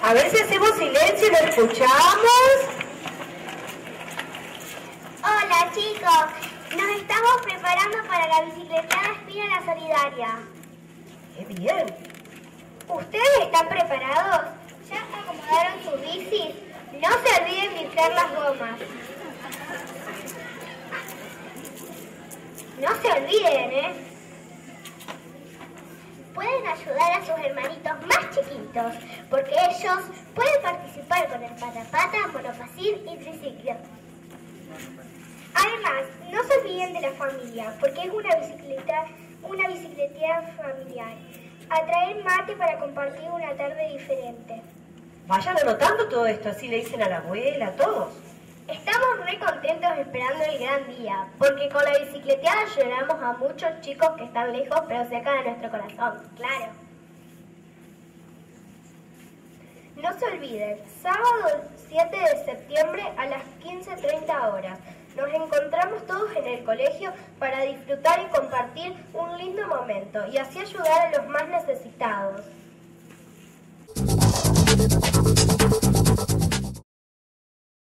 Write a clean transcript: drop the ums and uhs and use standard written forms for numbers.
A ver si hacemos silencio y lo escuchamos. Hola chicos, nos estamos preparando para la bicicleteada Espina Solidaria. ¡Qué bien! ¿Ustedes están preparados? ¿Ya acomodaron sus bicis? No se olviden de inflar las gomas. No se olviden, ¿eh? Pueden ayudar a sus hermanitos más chiquitos, porque ellos pueden participar con el patapata, monofácil y triciclo. Además, no se olviden de la familia, porque es una bicicleteada familiar. A traer mate para compartir una tarde diferente. Vayan anotando todo esto, así le dicen a la abuela, a todos. Estamos re contentos esperando el gran día, porque con la bicicleteada ayudamos a muchos chicos que están lejos, pero cerca de nuestro corazón, claro. No se olviden, sábado 7 de septiembre a las 15:30 horas. Nos encontramos todos en el colegio para disfrutar y compartir un lindo momento y así ayudar a los más necesitados.